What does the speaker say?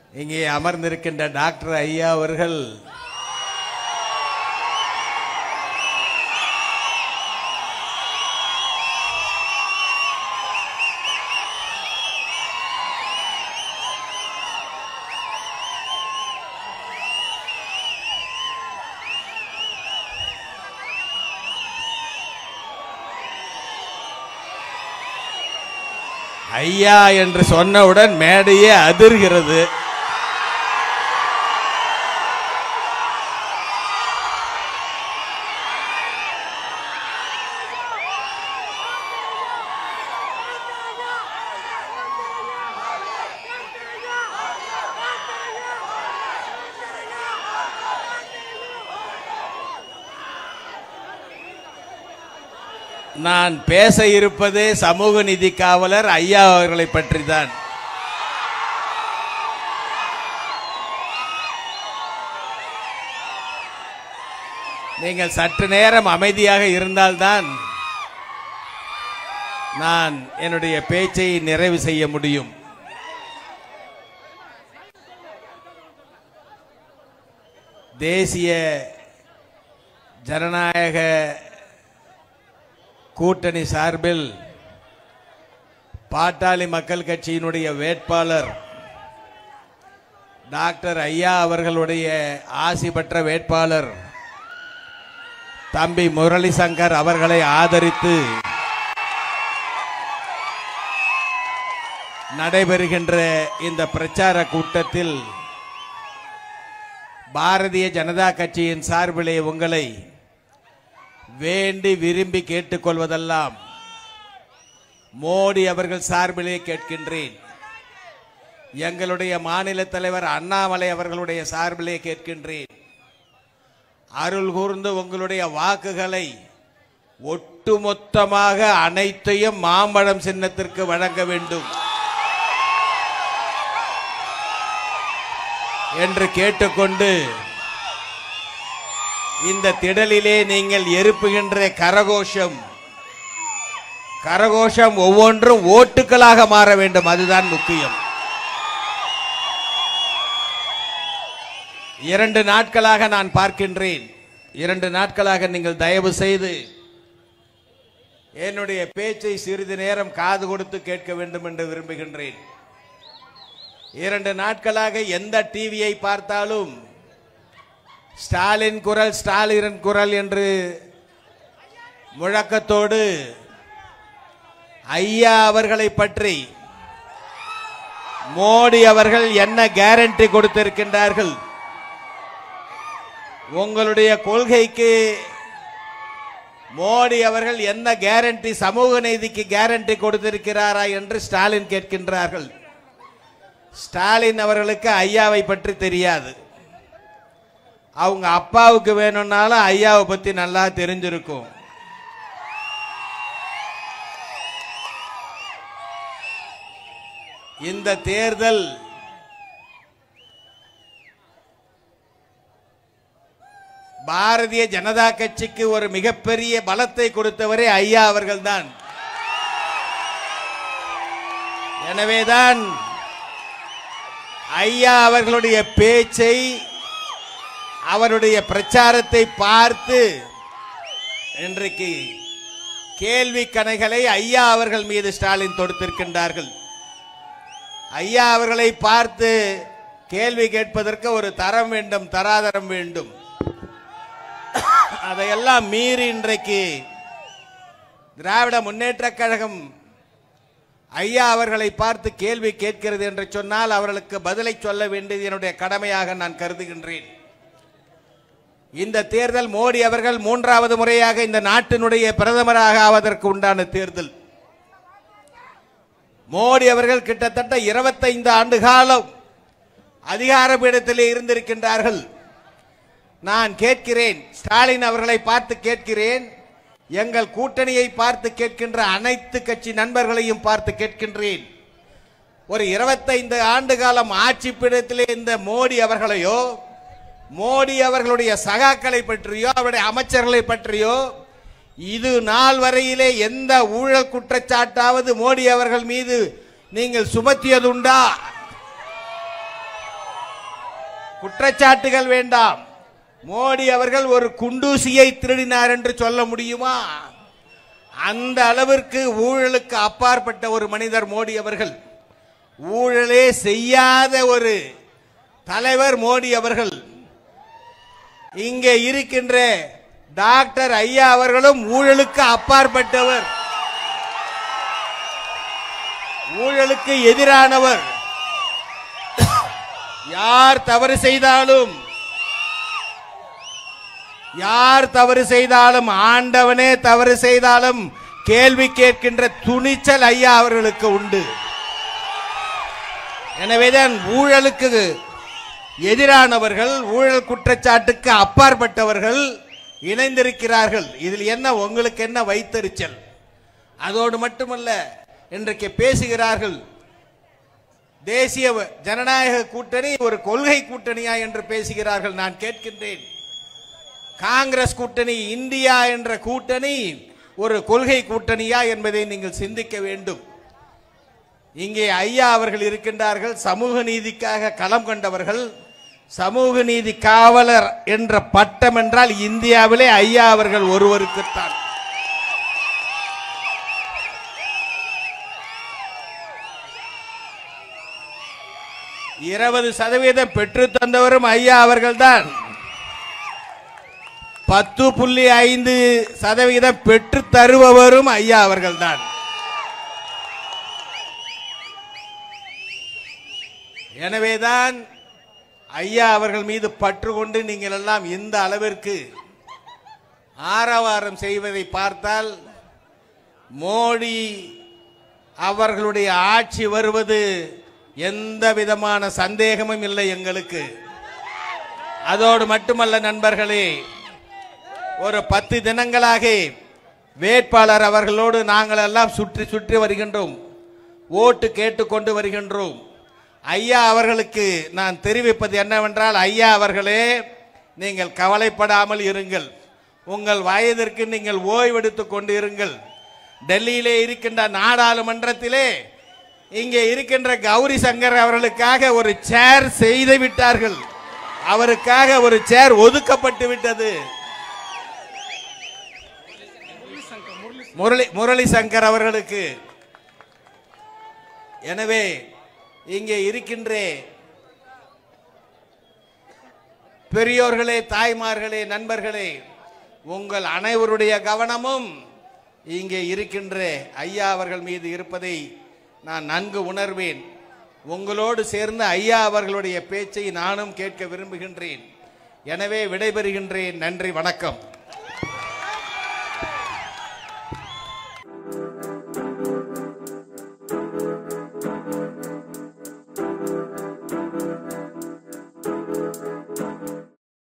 இங்கே அமர்ந்திருக்கின்ற டாக்டர் ஐயா அவர்கள் ஐயா என்று சொன்னவுடன் மேடையே அதிர்கிறது. நான் பேச இருப்பது சமூக நீதி காவலர் ஐயா அவர்களை பற்றி தான். நீங்கள் சற்று நேரம் அமைதியாக இருந்தால்தான் நான் என்னுடைய பேச்சை நிறைவு செய்ய முடியும். தேசிய ஜனநாயக கூட்டணி சார்பில் பாட்டாளி மக்கள் கட்சியினுடைய வேட்பாளர் டாக்டர் ஐயா அவர்களுடைய ஆசி பெற்ற வேட்பாளர் தம்பி முரளி சங்கர் அவர்களை ஆதரித்து நடைபெறுகின்ற இந்த பிரச்சார கூட்டத்தில் பாரதிய ஜனதா கட்சியின் சார்பிலே உங்களை வேண்டி விரும்பி கேட்டுக்கொள்வதெல்லாம் மோடி அவர்கள் சார்பிலே கேட்கின்றேன். எங்களுடைய மாநில தலைவர் அண்ணாமலை அவர்களுடைய சார்பிலே கேட்கின்றேன். அருள் கூர்ந்து உங்களுடைய வாக்குகளை ஒட்டுமொத்தமாக அனைத்தையும் மாம்பழம் சின்னத்திற்கு வழங்க வேண்டும் என்று கேட்டுக்கொண்டு இந்த திடலிலே நீங்கள் எழுப்புகின்ற கரகோஷம் ஒவ்வொன்றும் ஓட்டுக்களாக மாற வேண்டும். அதுதான் முக்கியம். 2 நாட்களாக நான் பார்க்கின்றேன். 2 நாட்களாக நீங்கள் தயவு செய்து என்னுடைய பேச்சை சிறிது நேரம் காது கொடுத்து கேட்க வேண்டும் என்று விரும்புகின்றேன். 2 நாட்களாக எந்த டிவியை பார்த்தாலும் ஸ்டாலின் குரல் ஸ்டாலின் குரல் என்று முழக்கத்தோடு ஐயா அவர்களை பற்றி மோடி அவர்கள் என்ன கேரண்டி கொடுத்திருக்கின்றார்கள், உங்களுடைய கொள்கைக்கு மோடி அவர்கள் என்ன கேரண்டி, சமூக நீதிக்கு கேரண்டி கொடுத்திருக்கிறாரா என்று ஸ்டாலின் கேட்கின்றார்கள். ஸ்டாலின் அவர்களுக்கு ஐயாவை பற்றி தெரியாது. அவங்க அப்பாவுக்கு வேணும்னாலும் ஐயாவை பத்தி நல்லா தெரிஞ்சிருக்கும். இந்த தேர்தல் பாரதிய ஜனதா கட்சிக்கு ஒரு மிகப்பெரிய பலத்தை கொடுத்தவரே ஐயா அவர்கள்தான். எனவேதான் ஐயா அவர்களுடைய பேச்சை, அவருடைய பிரச்சாரத்தை பார்த்து இன்றைக்கு கேள்வி கணைகளை ஐயா அவர்கள் மீது ஸ்டாலின் தொடுத்திருக்கின்றார்கள். ஐயா அவர்களை பார்த்து கேள்வி கேட்பதற்கு ஒரு தரம் வேண்டும், தராதரம் வேண்டும். அதையெல்லாம் மீறி இன்றைக்கு திராவிட முன்னேற்ற கழகம் ஐயா அவர்களை பார்த்து கேள்வி கேட்கிறது என்று சொன்னால் அவர்களுக்கு பதிலை சொல்ல வேண்டியது என்னுடைய கடமையாக நான் கருதுகின்றேன். இந்த தேர்தல் மோடி அவர்கள் 3வது முறையாக இந்த நாட்டினுடைய பிரதமராக ஆவதற்கு உண்டான தேர்தல். மோடி அவர்கள் கிட்டத்தட்ட 25 ஆண்டு காலம் அதிகார பீடத்திலே இருந்திருக்கின்றார்கள். நான் கேட்கிறேன், ஸ்டாலின் அவர்களை பார்த்து கேட்கிறேன், எங்கள் கூட்டணியை பார்த்து கேட்கின்ற அனைத்து கட்சி நண்பர்களையும் பார்த்து கேட்கின்றேன். ஒரு 25 ஆண்டு காலம் ஆட்சி பீடத்திலே இந்த மோடி அவர்களையோ, மோடி அவர்களுடைய சகாக்களை பற்றியோ, அவருடைய அமைச்சர்களை பற்றியோ இது நாள் வரையிலே எந்த ஊழல் குற்றச்சாட்டாவது மோடி அவர்கள் மீது நீங்கள் சுமத்தியதுண்டா? குற்றச்சாட்டுகள் வேண்டாம். மோடி அவர்கள் ஒரு குண்டூசியை திருடினார் என்று சொல்ல முடியுமா? அந்த அளவிற்கு ஊழலுக்கு அப்பாற்பட்ட ஒரு மனிதர் மோடி அவர்கள். ஊழலே செய்யாத ஒரு தலைவர் மோடி அவர்கள். இங்கே இருக்கின்ற டாக்டர் ஐயா அவர்களும் ஊழலுக்கு அப்பாற்பட்டவர், ஊழலுக்கு எதிரானவர். யார் தவறு செய்தாலும் ஆண்டவனே தவறு செய்தாலும் கேள்வி கேட்கின்ற துணிச்சல் ஐயா அவர்களுக்கு உண்டு. எனவேதான் ஊழலுக்கு எதிரானவர்கள், ஊழல் குற்றச்சாட்டுக்கு அப்பாற்பட்டவர்கள் இணைந்திருக்கிறார்கள். இதில் என்ன உங்களுக்கு என்ன வைத்தறிச்சல்? அதோடு மட்டுமல்ல, இன்றைக்கு பேசுகிறார்கள் தேசிய ஜனநாயக கூட்டணி ஒரு கொள்கை கூட்டணியா என்று பேசுகிறார்கள். நான் கேட்கின்றேன், காங்கிரஸ் கூட்டணி, இந்தியா என்ற கூட்டணி ஒரு கொள்கை கூட்டணியா என்பதை நீங்கள் சிந்திக்க வேண்டும். இங்கே ஐயா அவர்கள் இருக்கின்றார்கள், சமூக நீதிக்காக களம் கண்டவர்கள். சமூக நீதி காவலர் என்ற பட்டம் என்றால் இந்தியாவிலே ஐயா அவர்கள் ஒருவருக்குத்தான். %20 பெற்று தந்தவரும் ஐயா அவர்கள்தான். 10.5% பெற்று தருபவரும் ஐயா அவர்கள்தான். எனவேதான் ஐயா அவர்கள் மீது பற்று கொண்டு நீங்கள் எல்லாம் இந்த அளவிற்கு ஆரவாரம் செய்வதை பார்த்தால், மோடி அவர்களுடைய ஆட்சி வருவது எந்த விதமான சந்தேகமும் இல்லை எங்களுக்கு. அதோடு மட்டுமல்ல நண்பர்களே, ஒரு 10 தினங்களாக வேட்பாளர் அவர்களோடு நாங்கள் எல்லாம் சுற்றி சுற்றி வருகின்றோம், ஓட்டு கேட்டுக்கொண்டு வருகின்றோம். ஐயா அவர்களுக்கு நான் தெரிவிப்பது என்னவென்றால், ஐயா அவர்களே, நீங்கள் கவலைப்படாமல் இருங்கள். உங்கள் வயதிற்கு நீங்கள் ஓய்வெடுத்துக் கொண்டு இருங்கள். டெல்லியிலே இருக்கின்ற நாடாளுமன்றத்திலே இங்கே இருக்கின்ற கௌரி சங்கர் அவர்களுக்காக ஒரு சேர் செய்து விட்டார்கள். அவருக்காக ஒரு சேர் ஒதுக்கப்பட்டு விட்டது. முரளி சங்கர் அவர்களுக்கு. எனவே இங்கே இருக்கின்ற பெரியோர்களே, தாய்மார்களே, நண்பர்களே, உங்கள் அனைவருடைய கவனமும் இங்கே இருக்கின்ற ஐயா அவர்கள் மீது இருப்பதை நான் நன்கு உணர்வேன். உங்களோடு சேர்ந்து ஐயா அவர்களுடைய பேச்சை நானும் கேட்க விரும்புகின்றேன். எனவே விடைபெறுகின்றேன். நன்றி, வணக்கம்.